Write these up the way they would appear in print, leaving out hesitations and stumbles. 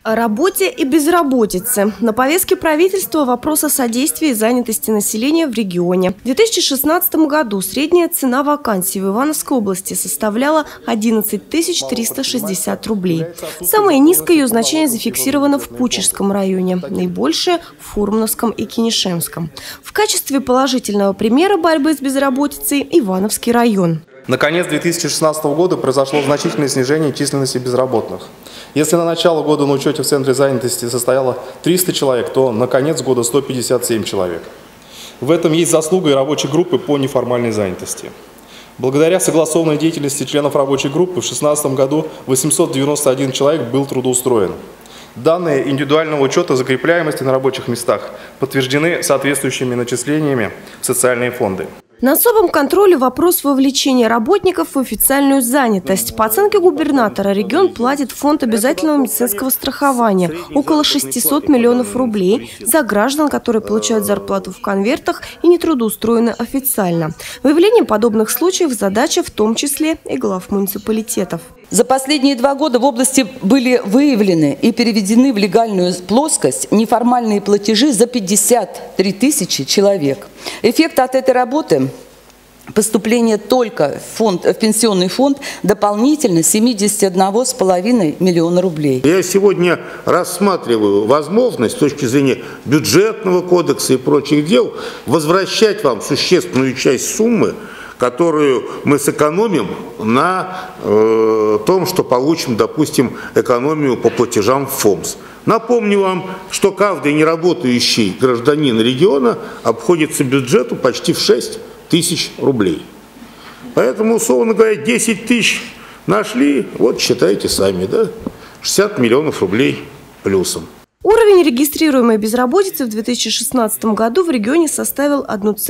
О работе и безработице. На повестке правительства вопрос о содействии и занятости населения в регионе. В 2016 году средняя цена вакансий в Ивановской области составляла 11 360 рублей. Самое низкое ее значение зафиксировано в Пучежском районе, наибольшее – в Фурмановском и Кинешемском. В качестве положительного примера борьбы с безработицей – Ивановский район. На конец 2016 года произошло значительное снижение численности безработных. Если на начало года на учете в Центре занятости состояло 300 человек, то на конец года 157 человек. В этом есть заслуга и рабочей группы по неформальной занятости. Благодаря согласованной деятельности членов рабочей группы в 2016 году 891 человек был трудоустроен. Данные индивидуального учета закрепляемости на рабочих местах подтверждены соответствующими начислениями в социальные фонды. На особом контроле вопрос вовлечения работников в официальную занятость. По оценке губернатора, регион платит в фонд обязательного медицинского страхования около 600 миллионов рублей за граждан, которые получают зарплату в конвертах и не трудоустроены официально. Выявление подобных случаев – задача в том числе и глав муниципалитетов. За последние 2 года в области были выявлены и переведены в легальную плоскость неформальные платежи за 53 тысячи человек. Эффект от этой работы – поступление только в пенсионный фонд дополнительно 71,5 миллиона рублей. Я сегодня рассматриваю возможность с точки зрения бюджетного кодекса и прочих дел возвращать вам существенную часть суммы, которую мы сэкономим на том, что получим, допустим, экономию по платежам в ФОМС. Напомню вам, что каждый неработающий гражданин региона обходится бюджету почти в 6 тысяч рублей. Поэтому, условно говоря, 10 тысяч нашли, вот считайте сами, да, 60 миллионов рублей плюсом. Уровень регистрируемой безработицы в 2016 году в регионе составил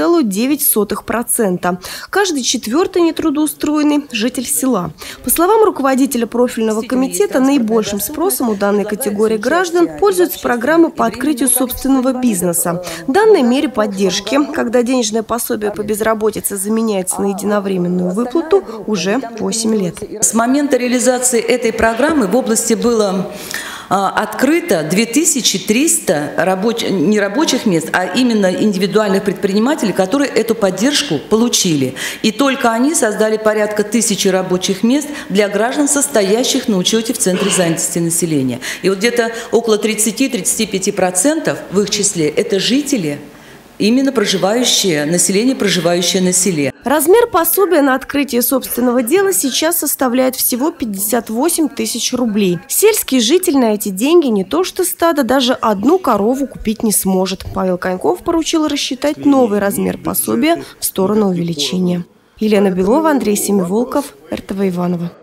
1,9%. Каждый 4-й нетрудоустроенный – житель села. По словам руководителя профильного комитета, наибольшим спросом у данной категории граждан пользуются программы по открытию собственного бизнеса. Данной мере поддержки, когда денежное пособие по безработице заменяется на единовременную выплату, уже 8 лет. С момента реализации этой программы в области было открыто 2300 нерабочих мест, а именно индивидуальных предпринимателей, которые эту поддержку получили. И только они создали порядка 1000 рабочих мест для граждан, состоящих на учете в Центре занятости населения. И вот где-то около 30-35% в их числе – это жители, именно население, проживающее на селе. Размер пособия на открытие собственного дела сейчас составляет всего 58 тысяч рублей. Сельский житель на эти деньги не то что стадо, даже одну корову купить не сможет. Павел Коньков поручил рассчитать новый размер пособия в сторону увеличения. Елена Белова, Андрей Семиволков, РТВ Иваново.